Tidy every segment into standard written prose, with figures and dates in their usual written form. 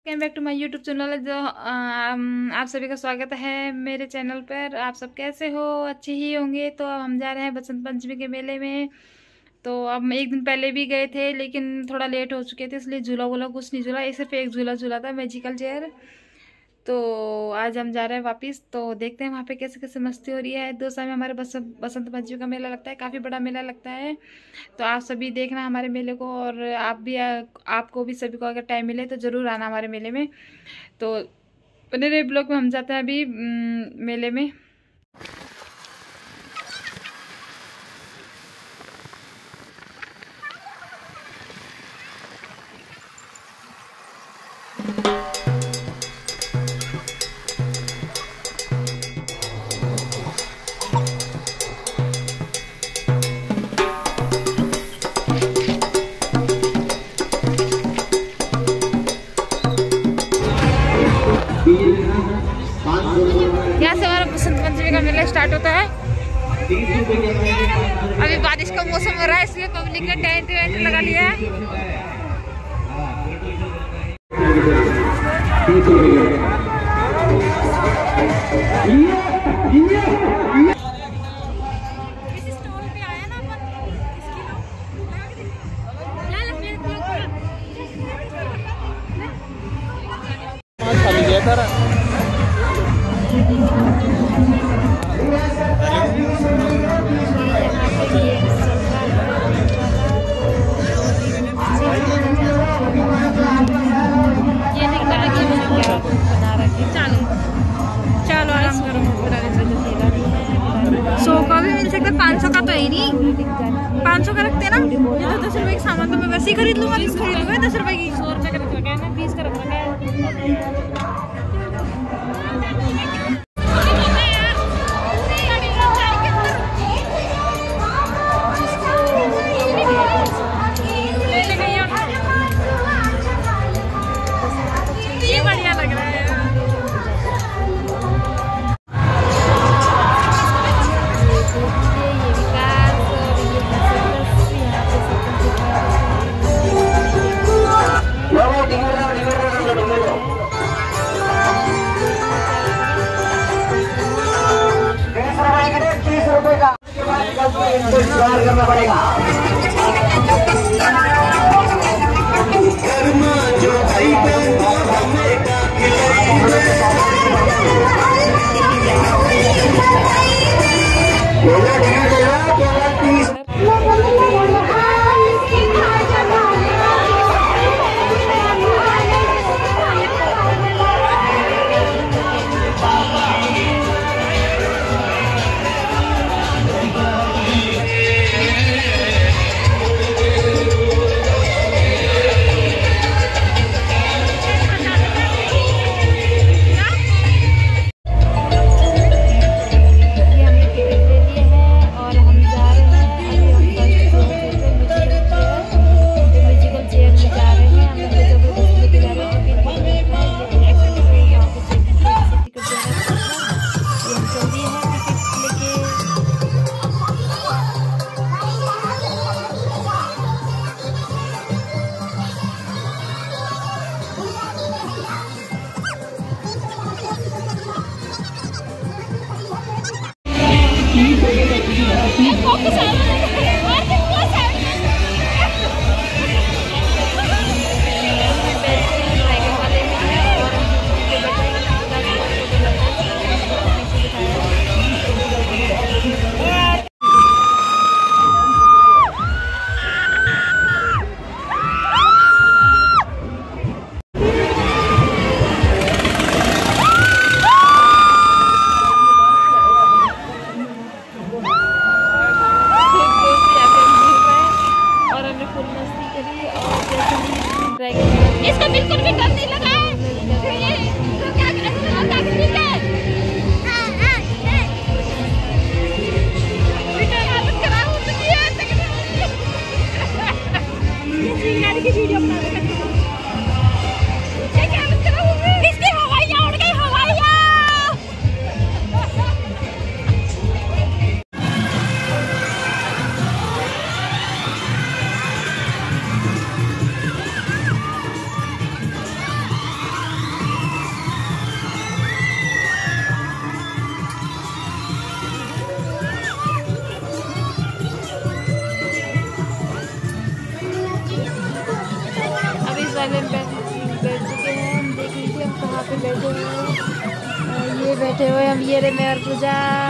Welcome back to my YouTube channel. जो आप सभी का स्वागत है मेरे चैनल पर। आप सब कैसे हो? अच्छे ही होंगे। तो अब हम जा रहे हैं बसंत पंचमी के मेले में। तो अब हम एक दिन पहले भी गए थे लेकिन थोड़ा लेट हो चुके थे, इसलिए झूला वूला कुछ नहीं झूला, सिर्फ एक झूला झूला था, मैजिकल चेयर। तो आज हम जा रहे हैं वापस। तो देखते हैं वहाँ पे कैसे कैसे मस्ती हो रही है। दौसा में हमारे बसंत पंचमी का मेला लगता है, काफ़ी बड़ा मेला लगता है। तो आप सभी देखना हमारे मेले को, और आप भी आपको भी सभी को अगर टाइम मिले तो ज़रूर आना हमारे मेले में। तो बने रहे ब्लॉग में। हम जाते हैं अभी मेले में। यहाँ से हमारा बसंत पंचमी का मेला स्टार्ट होता है। अभी बारिश का मौसम हो रहा है, इसलिए पब्लिक ने टेंट वेंट लगा लिया है। चलो आराम करो। 100 का भी मिल सकता है, 500 का तो है ही नहीं। 500 का रखते ना, ये तो 10 रुपए की सामान तो मैं वैसे ही खरीद लूंगा। 10 रुपए की 100 रुपए का रख रखा है ना, 20 का रख रखा है। ये बढ़िया लग रहा है। बैठे हुए हम, ये रे मैं और पूजा।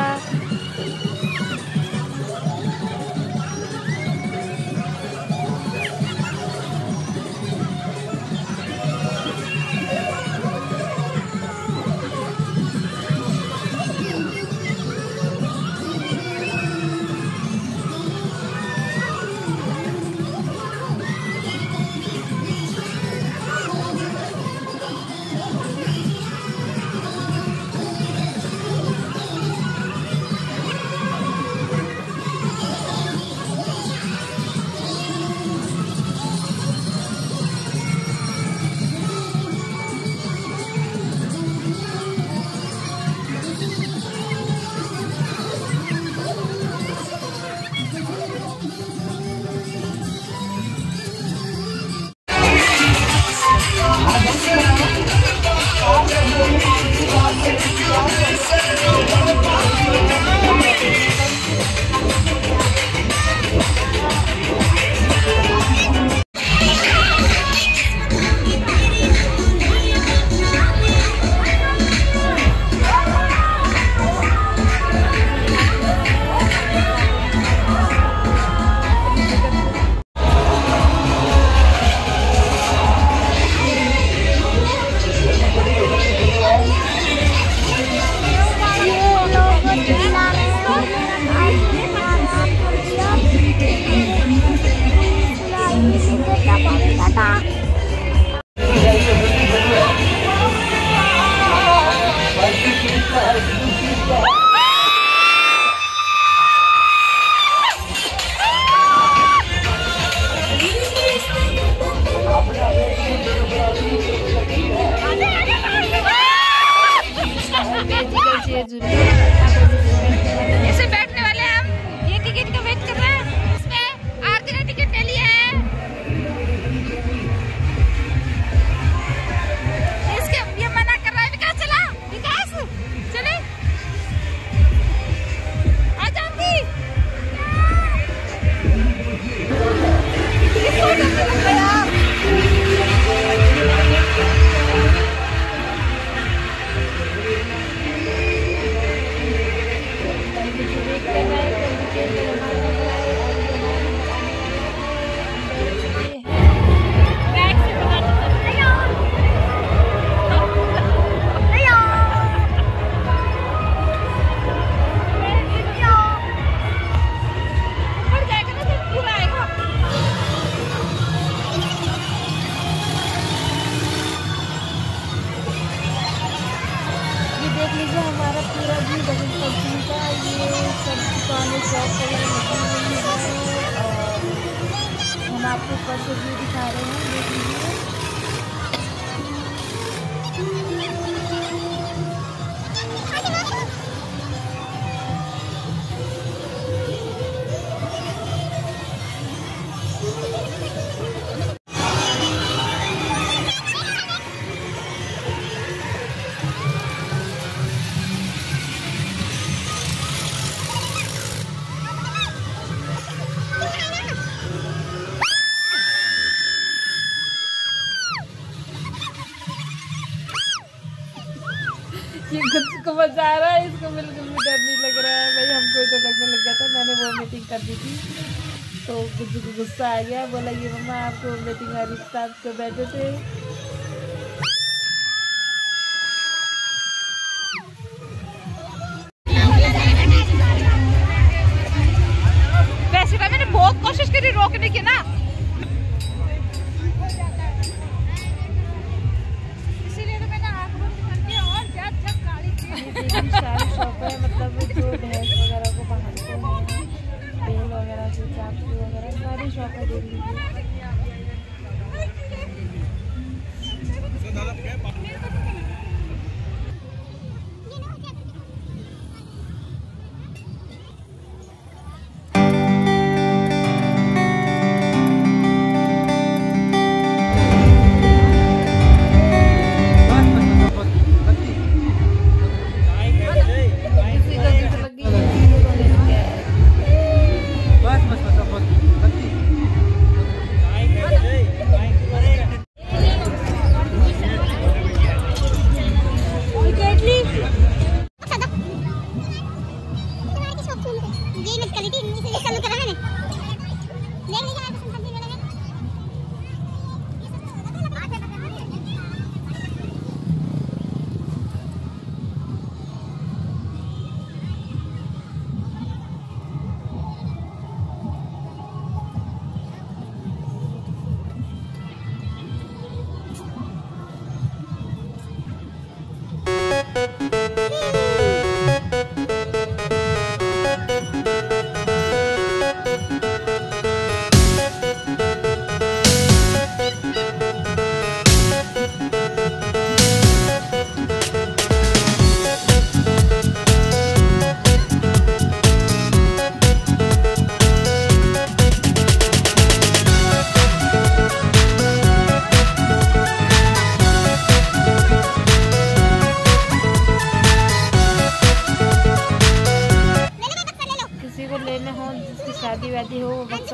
इसे बैठने वाले हैं हम, ये टिकट का वेट कर रहे हैं। इसमें आरती ने टिकट ले लिया है। इसके ये मना कर रहा है। विकास चला, विकास चले, आ जाऊंगी। देख लीजिए हमारा पूरा भी बसंत पंचमी का ये सब दुकानें शॉप वगैरह लगी हुई है और हम आपको ऊपर से व्यू दिखा रहे हैं। देख लीजिए ये कुछ को मजा आ रहा है, इसको बिल्कुल भी डर नहीं लग रहा है। भाई हमको तो लगने लग गया था, मैंने वो मीटिंग कर दी थी तो कुछ को गुस्सा आ गया, बोला ये मम्मा आपको मीटिंग आ रही थी, तो बैठे थे। वैसे मैंने बहुत कोशिश करी रोकने की ना, सारी शॉप है, मतलब जो भैंस वगैरह को बांधते हैं, बेल वगैरह से चाकू वगैरह सारी शॉप है, देख लीजिए।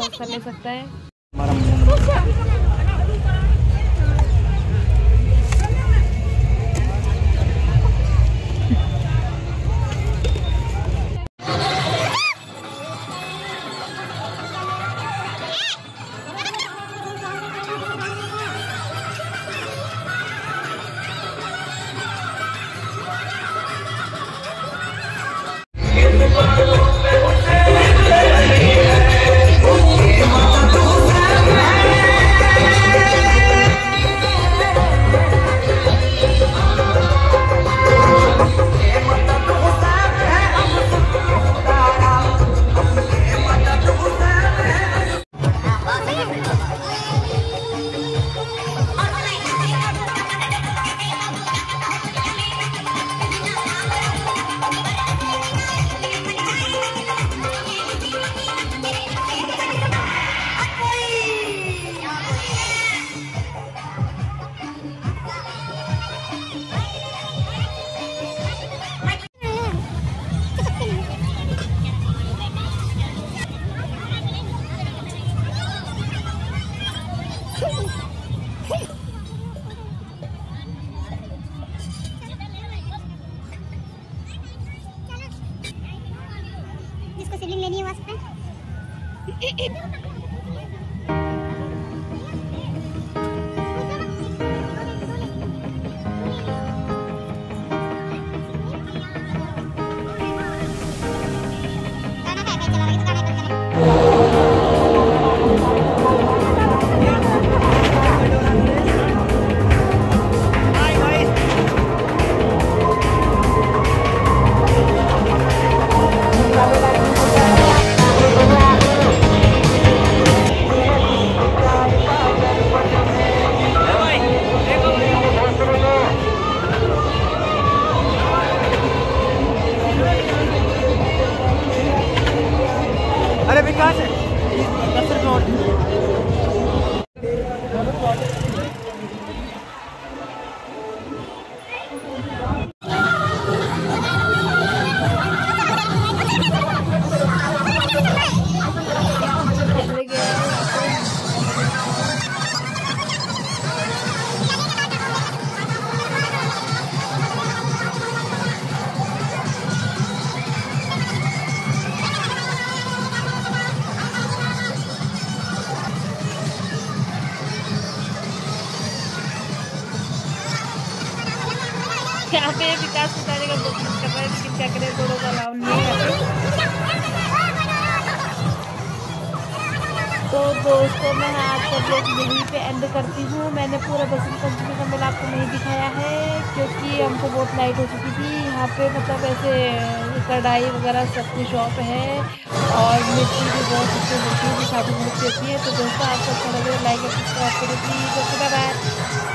सस्ता ले सकता है। जिसको सिबलिंग लेनी है वास्ते अरे विकास है 10 रुपये यहाँ पे विकास उतारे का कोशिश कर रहे हैं, लेकिन क्या करें, दोनों का अलाउ नहीं है यहाँ पे। तो दोस्तों मैं आज का ब्लॉग यहीं पे एंड करती हूँ। मैंने पूरा बसंत पंचमी का मेला आपको नहीं दिखाया है क्योंकि हमको बहुत लाइट हो चुकी थी। यहाँ पे मतलब ऐसे कढ़ाई वगैरह सब कुछ शॉप है और मिट्टी भी बहुत अच्छी मिट्टी भी काफ़ी बहुत होती है। तो दोस्तों आपको अच्छा लगे लाइक और सब्सक्राइब करें प्लीज़। बाय।